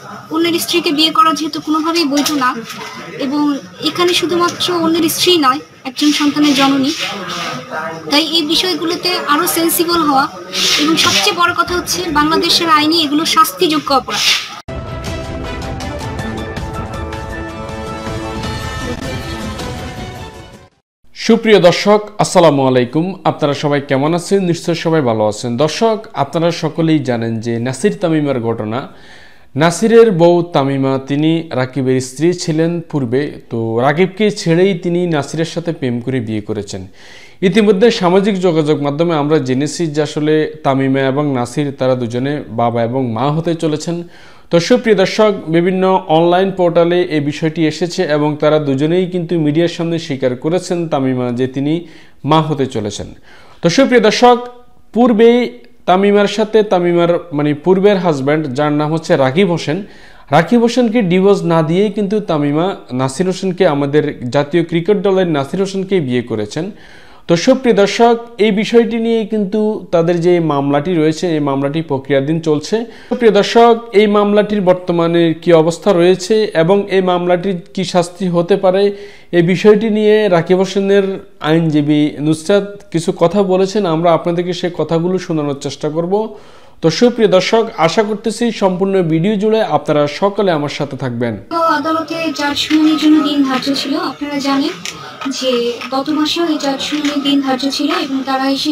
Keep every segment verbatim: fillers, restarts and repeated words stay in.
অন্যের স্ত্রীকে বিয়ে করা যেহেতু কোনোভাবেই বৈধ না, এবং এখানে শুধুমাত্র অন্যের স্ত্রী নয়, একজন সন্তানের জননী, তাই এই বিষয়গুলোতে আরও সেন্সিবল হওয়া, এবং সবচেয়ে বড় কথা হচ্ছে বাংলাদেশের আইনে এগুলো শাস্তিযোগ্য অপরাধ। সুপ্রিয় দর্শক, আসসালামু আলাইকুম। আপনারা সবাই কেমন আছেন? নিশ্চয় সবাই ভালো আছেন। দর্শক, আপনারা সকলেই জানেন যে নাসির তামিমার ঘটনা। নাসিরের বউ তামিমা তিনি রাকিবের স্ত্রী ছিলেন পূর্বে, তো রাকিবকে ছেড়েই তিনি নাসিরের সাথে প্রেম করে বিয়ে করেছেন। ইতিমধ্যে সামাজিক যোগাযোগ মাধ্যমে আমরা জেনেছি যে আসলে তামিমা এবং নাসির তারা দুজনে বাবা এবং মা হতে চলেছেন। তো সুপ্রিয় দর্শক, বিভিন্ন অনলাইন পোর্টালে এই বিষয়টি এসেছে এবং তারা দুজনেই কিন্তু মিডিয়ার সামনে স্বীকার করেছেন তামিমা যে তিনি মা হতে চলেছেন। তো সুপ্রিয় দর্শক, পূর্বেই তামিমার সাথে তামিমার মানে পূর্বের হাজব্যান্ড, যার নাম হচ্ছে রাকিব হোসেন, রাকিব হোসেনকে ডিভোর্স না দিয়েই কিন্তু তামিমা নাসির হোসেনকে, আমাদের জাতীয় ক্রিকেট দলের নাসির হোসেনকে বিয়ে করেছেন। তো সুপ্রিয় দর্শক, এই বিষয়টি নিয়ে কিন্তু তাদের যে মামলাটি রয়েছে, এই মামলাটি প্রক্রিয়াধীন চলছে। সুপ্রিয় দর্শক, এই মামলাটির বর্তমানে কি অবস্থা রয়েছে এবং এই মামলাটির কি শাস্তি হতে পারে, এই বিষয়টি নিয়ে রাকিব হোসেনের আইনজীবী নুসরাত কিছু কথা বলেছেন। আমরা আপনাদেরকে সেই কথাগুলো শোনানোর চেষ্টা করব। তো সুপ্রিয় দর্শক, আশা করতেছি সম্পূর্ণ ভিডিও জুড়ে আপনারা সকলে আমার সাথে থাকবেন। আদালতে জাজ শুনানির জন্য দিন ধার্য ছিল। আপনারা জানেন যে গত মাসেও এই জাজ শুনানির দিন ধার্য ছিল এবং তারা এসে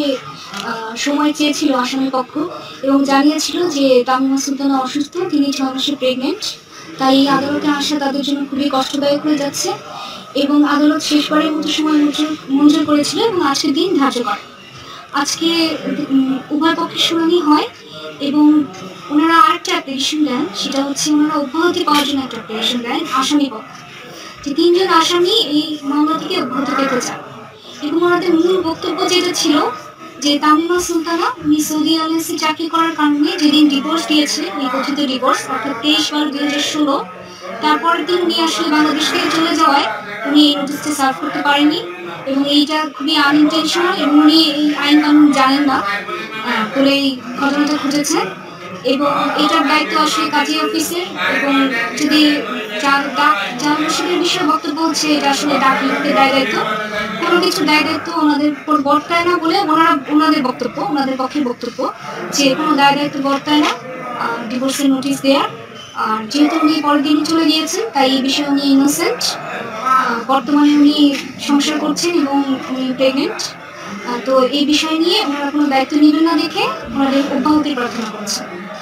সময় চেয়েছিল আসামি পক্ষ, এবং জানিয়েছিল যে তামিমা সুলতানা অসুস্থ, তিনি ছয় মাসে প্রেগনেন্ট। তাই এই আদালতে আসা তাদের জন্য খুবই কষ্টদায়ক হয়ে যাচ্ছে, এবং আদালত শেষবারের মতো সময় মঞ্জুর করেছিল এবং আজকে দিন ধার্য করে। আজকে উভয় পক্ষের শুনানি হয় এবং ওনারা আরেকটা অ্যাপ্লিকেশন দেন, সেটা হচ্ছে ওনারা অব্যাহতি পাওয়ার জন্য একটা অ্যাপ্লিকেশন দেন আসামি পক্ষ, যে তিনজন আসামি এই মামলা থেকে অব্যাহতি পেতে চান। এবং ওনাদের মূল বক্তব্য যেটা ছিল যে তামিমা সুলতানা উনি সৌদি আরবে চাকরি করার কারণে যেদিন ডিভোর্স দিয়েছিলেন, এই কথিত ডিভোর্স অর্থাৎ তেইশ বারো দুই হাজার ষোলো, তারপরের দিন উনি আসলে বাংলাদেশ থেকে চলে যাওয়ায় উনি এই নোটিশটি সার্ভ করতে পারেননি, এবং এইটা খুবই আনইনটেনশনাল, এবং উনি এই আইন কানুন জানেন না বলে এই ঘটনাটা ঘটেছে। এবং এটার দায়িত্ব আসলে কাজী অফিসের, এবং যদি জানবাসীদের বিষয়ে বক্তব্য হচ্ছে এটা আসলে ডাক বিভাগের দায় দায়িত্ব, কোনো কিছু দায় দায়িত্ব ওনাদের উপর বর্তায় না বলে ওনারা ওনাদের বক্তব্য, ওনাদের পক্ষের বক্তব্য যে কোনো দায় দায়িত্ব বর্তায় না ডিভোর্সের নোটিশ দেওয়ার। আর যেহেতু উনি পরের দিনই চলে গিয়েছেন, তাই এই বিষয়ে উনি ইনোসেন্ট। বর্তমানে উনি সংসার করছেন এবং উনি প্রেগনেন্ট। তো এই বিষয় নিয়ে ওনারা কোনো দায়িত্ব নেবেন না দেখে ওনাদের অব্যাহতি প্রার্থনা করছেন।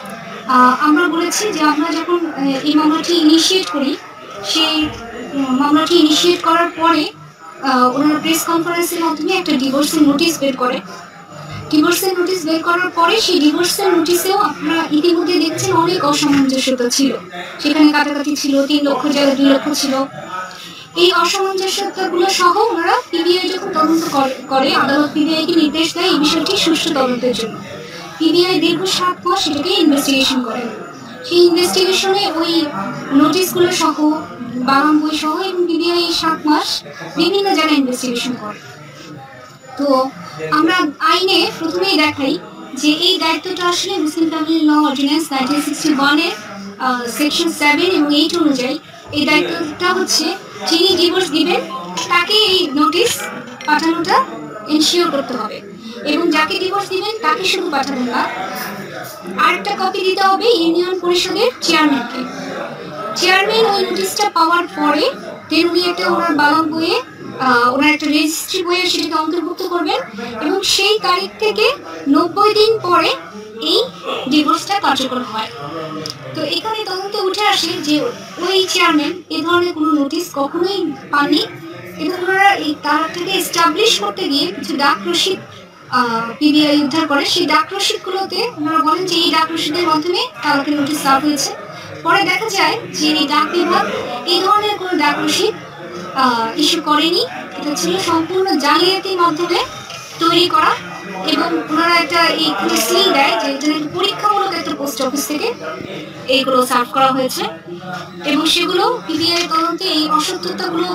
আমরা বলেছি যে আমরা যখন এই মামলাটি ইনিশিয়েট করি, সেই মামলাটি ইনিশিয়েট করার পরে ওনারা প্রেস কনফারেন্সের মাধ্যমে একটা ডিভোর্সের নোটিশ বের করে। ডিভোর্সের নোটিশ বের করার পরে সেই ডিভোর্সের নোটিশেও আপনারা ইতিমধ্যে দেখছেন অনেক অসামঞ্জস্যতা ছিল, সেখানে কাটাকাটি ছিল, তিন লক্ষ জায়গায় দুই লক্ষ ছিল। এই অসামঞ্জস্যতাগুলো সহ ওনারা পিবিআই যখন তদন্ত করে, আদালত পিবিআইকে নির্দেশ দেয় এই বিষয়টি সুষ্ঠু তদন্তের জন্য। পিবিআই দীর্ঘ সাত মাস সেটাকে ইনভেস্টিগেশন করে। সেই ইনভেস্টিগেশনে ওই নোটিশগুলো সহ, বারাম বই সহ, এবং পিবিআই সাত মাস বিভিন্ন জায়গায় ইনভেস্টিগেশন করে। তো আমরা আইনে প্রথমেই দেখাই যে এই দায়িত্বটা আসলে Muslim family law ordinance nineteen sixty ওয়ানের সেকশন সেভেন এবং এইট অনুযায়ী এই দায়িত্বটা হচ্ছে যিনি ডিভোর্স দিবেন তাকে এই নোটিশ পাঠানোটা এনশিওর করতে হবে, এবং যাকে ডিভোর্স দিবেন তাকে শুধু পাঠাবেন না, আরেকটা কপি দিতে হবে ইউনিয়ন পরিষদের চেয়ারম্যানকে। চেয়ারম্যান ওই নোটিশটা পাওয়ার পরে দেন উনি একটা ওনার বালাম বইয়ে, ওনার একটা রেজিস্ট্রি বইয়ে সেটাকে অন্তর্ভুক্ত করবেন, এবং সেই তারিখ থেকে নব্বই দিন পরে এই ডিভোর্সটা কার্যকর হয়। তো এখানে তদন্তে উঠে আসে যে ওই চেয়ারম্যান এ ধরনের কোনো নোটিশ কখনোই পাননি, এবং ওনারা এই তারাটাকে এস্টাবলিশ করতে গিয়ে কিছু ডাক রসিদ পিবিআই উদ্ধার করে। সেই ডাক রসিদগুলোতে ওনারা বলেন যে এই ডাক রসিদের মাধ্যমে তারাকে নোটিশ সার্ভ হয়েছে। পরে দেখা যায় যে এই ডাক বিভাগ এই ধরনের কোনো ডাক রসিদ ইস্যু করেনি, এটা ছিল সম্পূর্ণ জালিয়াতির মাধ্যমে তৈরি করা, এবং ওনারা একটা এই সিল দেয় যে এটা নাকি পরীক্ষামূলক একটা পোস্ট অফিস থেকে এইগুলো সার্ভ করা হয়েছে, এবং সেগুলো পিবিআই তদন্তে এই অসত্যতাগুলো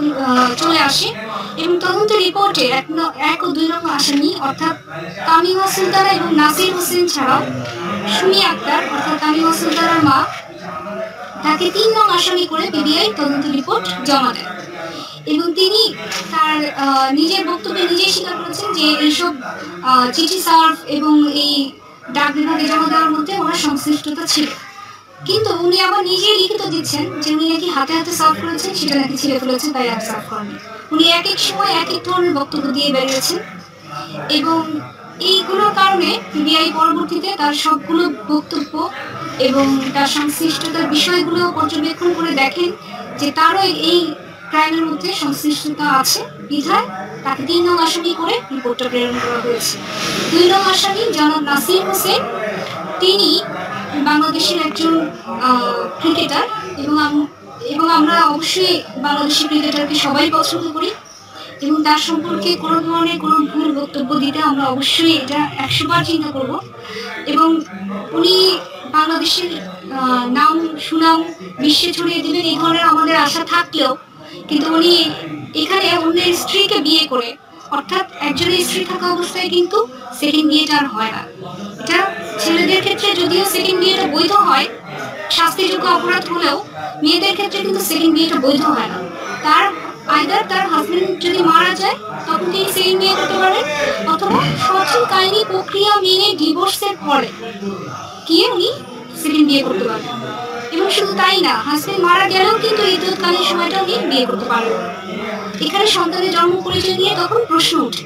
চলে আসে। এবং তদন্ত রিপোর্টে এক এক ও দুই নম্বর আসামি অর্থাৎ তামিমা সুলতানা এবং নাসির হোসেন ছাড়াও সুমি আক্তার অর্থাৎ তামিমা সুলতানার মা তাকে তিন নং আসামি করে পিবিআই তদন্ত রিপোর্ট জমা দেয় এবং তিনি তার নিজের বক্তব্যে নিজেই স্বীকার করেছেন যে এইসব চিঠি সার্ভ এবং এই ডাক বিভাগে জমা দেওয়ার মধ্যে ওনার সংশ্লিষ্টতা ছিল। কিন্তু উনি আবার নিজেই লিখিত দিচ্ছেন যে উনি নাকি হাতে হাতে সার্ভ করেছেন, সেটা নাকি ছিঁড়ে ফেলেছেন, তাই আর সার্ভ করেনি। উনি এক এক সময় এক এক ধরনের বক্তব্য দিয়ে বেরিয়েছেন এবং এইগুলোর কারণে পিবিআই পরবর্তীতে তার সবগুলো বক্তব্য এবং তার সংশ্লিষ্টতার বিষয়গুলো পর্যবেক্ষণ করে দেখেন যে তারও এই ক্রাইমের মধ্যে সংশ্লিষ্টতা আছে, বিধায় তাকে তিন নং আসামি করে রিপোর্টটা প্রেরণ করা হয়েছে। দুই নং আসামি জনাব নাসির হোসেন, তিনি বাংলাদেশের একজন ক্রিকেটার এবং এবং আমরা অবশ্যই বাংলাদেশের ক্রিকেটারকে সবাই পছন্দ করি এবং তার সম্পর্কে কোনো ধরনের কোনো ভুল বক্তব্য দিতে আমরা অবশ্যই এটা একশো বার চিন্তা করব। এবং উনি বাংলাদেশের নাম সুনাম বিশ্বে ছড়িয়ে দেবেন এই ধরনের আমাদের আশা থাকলেও কিন্তু উনি এখানে অন্যের স্ত্রীকে বিয়ে করে, অর্থাৎ একজনের স্ত্রী থাকা অবস্থায় কিন্তু সেকেন্ড বিয়েটা আর হয় না। এটা ছেলেদের ক্ষেত্রে যদিও সেকেন্ড বিয়েটা বৈধ হয়, শাস্তিযোগ্য অপরাধ হলেও মেয়েদের ক্ষেত্রে কিন্তু সেকেন্ড বিয়েটা বৈধ হয় না। তার আইদার তার হাজবেন্ড যদি মারা যায় তখন তিনি সেকেন্ড বিয়ে করতে পারেন, অথবা সঠিক আইনি প্রক্রিয়া মেনে ডিভোর্সের পরে গিয়ে উনি সেকেন্ড বিয়ে করতে পারেন। এবং শুধু তাই না, হাজবেন্ড মারা গেলেও কিন্তু ইদ্যৎকালীন সময়টা উনি বিয়ে করতে পারেন। এখানে সন্তানের জন্ম পরিচয় নিয়ে তখন প্রশ্ন ওঠে।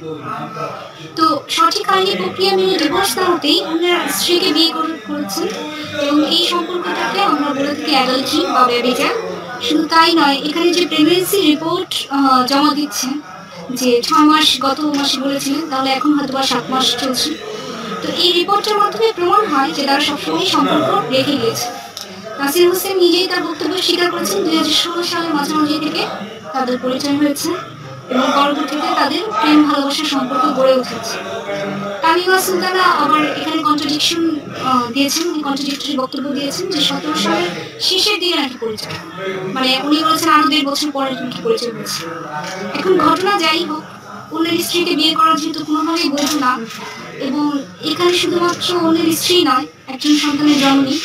তো সঠিক আইনি প্রক্রিয়া মেনে ডিভোর্স না হতেই ওনার স্ত্রীকে বিয়ে করেছেন এবং এই সম্পর্কটাকে আমরা বলে থাকি অ্যাডাল্টারি বা ব্যভিচার। শুধু তাই নয়, এখানে যে প্রেগনেন্সি রিপোর্ট জমা দিচ্ছেন, যে ছয় মাস গত মাসে বলেছিলেন, তাহলে এখন হয়তো বা সাত মাস চলছে। তো এই রিপোর্টের মাধ্যমে প্রমাণ হয় যে তারা সবসময় সম্পর্ক রেখে গিয়েছে। নাসির হোসেন নিজেই তার বক্তব্য স্বীকার করেছেন দুই হাজার ষোলো সালের মাঝামাঝি থেকে তাদের পরিচয় হয়েছে এবং পরবর্তীতে তাদের প্রেম ভালোবাসার সম্পর্ক গড়ে উঠেছে। তামিমা সুলতানা আবার এখানে কন্ট্রাডিকশন দিয়েছেন, উনি কন্ট্রাডিক্টরি বক্তব্য দিয়েছেন যে সতেরো সালের শেষের দিকে নাকি পরিচয়, মানে উনি বলেছেন আরো দেড় বছর পরে নাকি পরিচয় হয়েছে। এখন ঘটনা যাই হোক, অন্যের স্ত্রীকে বিয়ে করা যেহেতু কোনোভাবেই বৈধ না এবং এখানে শুধুমাত্র অন্যের স্ত্রী নয়, একজন সন্তানের জননী,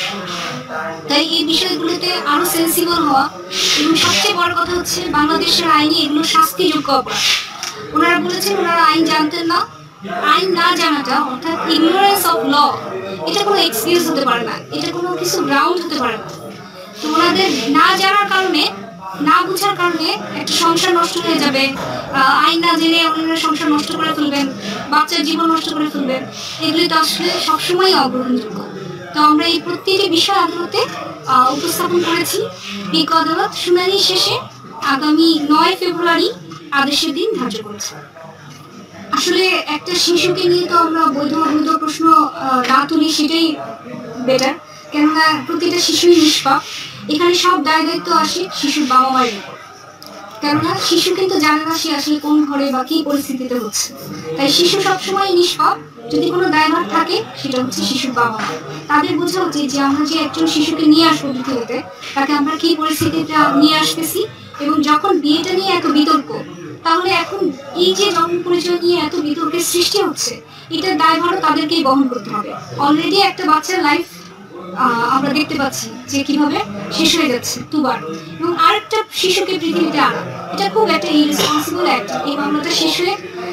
তাই এই বিষয়গুলোতে আরো সেন্সিবল হওয়া এবং সবচেয়ে বড় কথা হচ্ছে বাংলাদেশের আইনে এগুলো শাস্তিযোগ্য অপরাধ। ওনারা বলেছেন ওনারা আইন জানতেন না। আইন না জানাটা অর্থাৎ ইগনোরেন্স অফ ল, এটা কোনো এক্সকিউজ হতে পারে না, এটা কোনো কিছু গ্রাউন্ড হতে পারে না। তো ওনাদের না জানার কারণে, না বুঝার কারণে একটা সংসার নষ্ট হয়ে যাবে, আইন না জেনে ওনারা সংসার নষ্ট করে ফেলবেন, বাচ্চার জীবন নষ্ট করে ফেলবেন, এগুলি তো আসলে সবসময় অগ্রহণযোগ্য। তো আমরা এই প্রত্যেকটি বিষয় আদালতে উপস্থাপন করেছি। পিক আদালত শুনানি শেষে আগামী নয় ফেব্রুয়ারি আদেশের দিন ধার্য করেছে। আসলে একটা শিশুকে নিয়ে তো আমরা বৈধ অবৈধ প্রশ্ন না তুলি, সেটাই বেটার, কেননা প্রতিটা শিশুই নিষ্পাপ। এখানে সব দায় দায়িত্ব আসে শিশুর বাবা মায়ের উপর, কেননা শিশু কিন্তু জানে না সে আসলে কোন ঘরে বা কি পরিস্থিতিতে হচ্ছে। তাই শিশু সবসময় নিষ্পাপ। যদি কোনো দায়ভার থাকে সেটা হচ্ছে শিশুর বাবা মা। তাদের বোঝা উচিত যে আমরা যে একজন শিশুকে নিয়ে আসবো পৃথিবীতে, তাকে আমরা কি পরিস্থিতিতে নিয়ে আসতেছি। এবং যখন বিয়েটা নিয়ে এত বিতর্ক, তাহলে এখন এই যে জন্ম পরিচয় নিয়ে এত বিতর্কের সৃষ্টি হচ্ছে, এটার দায়ভারও তাদেরকেই বহন করতে হবে। অলরেডি একটা বাচ্চার লাইফ আমরা দেখতে পাচ্ছি যে কিভাবে শেষ হয়ে যাচ্ছে দুবার, এবং আরেকটা শিশুকে পৃথিবীতে আনা, এটা খুব একটা ইরেসপন্সিবল অ্যাক্ট। এই মামলাটা শেষ হয়ে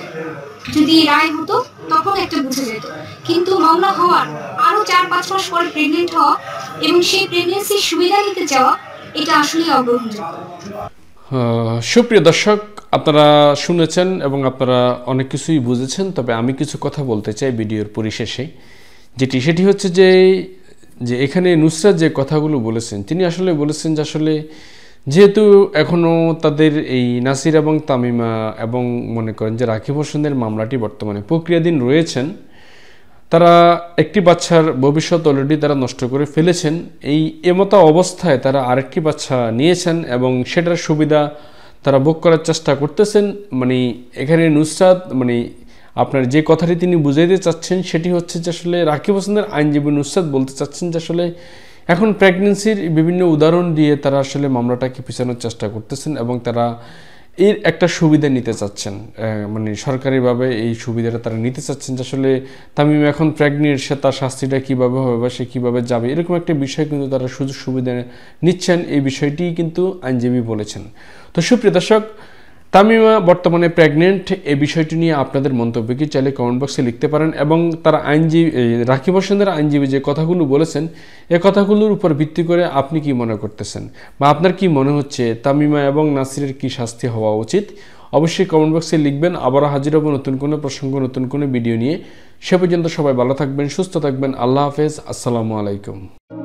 যদি রায় হতো তখন একটা বুঝে যেত, কিন্তু মামলা হওয়ার আরো চার পাঁচ মাস পরে প্রেগনেন্ট হওয়া এবং সেই প্রেগনেন্সির সুবিধা নিতে চাওয়া, এটা আসলে অগ্রহণযোগ্য। সুপ্রিয় দর্শক, আপনারা শুনেছেন এবং আপনারা অনেক কিছুই বুঝেছেন, তবে আমি কিছু কথা বলতে চাই ভিডিওর পরিশেষে, যেটি সেটি হচ্ছে যে যে এখানে নুসরাত যে কথাগুলো বলেছেন, তিনি আসলে বলেছেন যে আসলে যেহেতু এখনও তাদের এই নাসির এবং তামিমা এবং মনে করেন যে রাকিব হোসেনের মামলাটি বর্তমানে প্রক্রিয়াধীন রয়েছেন, তারা একটি বাচ্চার ভবিষ্যৎ অলরেডি তারা নষ্ট করে ফেলেছেন। এই এমতো অবস্থায় তারা আরেকটি বাচ্চা নিয়েছেন এবং সেটার সুবিধা তারা ভোগ করার চেষ্টা করতেছেন। মানে এখানে নুসরাত মানে আপনার যে কথাটি তিনি বুঝাইতে চাচ্ছেন সেটি হচ্ছে যে আসলে রাকিব হোসেনের আইনজীবী নুসরাত বলতে চাচ্ছেন যে আসলে এখন প্রেগনেন্সির বিভিন্ন উদাহরণ দিয়ে তারা আসলে মামলাটাকে পিছানোর চেষ্টা করতেছেন এবং তারা এর একটা সুবিধা নিতে চাচ্ছেন, মানে সরকারিভাবে এই সুবিধাটা তারা নিতে চাচ্ছেন যে আসলে তামিমা এখন প্রেগনেন্ট, সে তার শাস্তিটা কীভাবে হবে বা সে কীভাবে যাবে, এরকম একটা বিষয় কিন্তু তারা সুযোগ সুবিধা নিচ্ছেন। এই বিষয়টি কিন্তু আইনজীবী বলেছেন। তো সুপ্রিয় দর্শক, তামিমা বর্তমানে প্রেগনেন্ট, এই বিষয়টি নিয়ে আপনাদের মন্তব্য কি চাইলে কমেন্ট বক্সে লিখতে পারেন। এবং তারা আইনজীবী রাকিব হোসেনের আইনজীবী যে কথাগুলো বলেছেন, এ কথাগুলোর উপর ভিত্তি করে আপনি কি মনে করতেছেন বা আপনার কি মনে হচ্ছে তামিমা এবং নাসিরের কি শাস্তি হওয়া উচিত? অবশ্যই কমেন্ট বক্সে লিখবেন। আবারও হাজির হব নতুন কোনো প্রসঙ্গ, নতুন কোনো ভিডিও নিয়ে। সে পর্যন্ত সবাই ভালো থাকবেন, সুস্থ থাকবেন। আল্লাহ হাফেজ, আসসালামু আলাইকুম।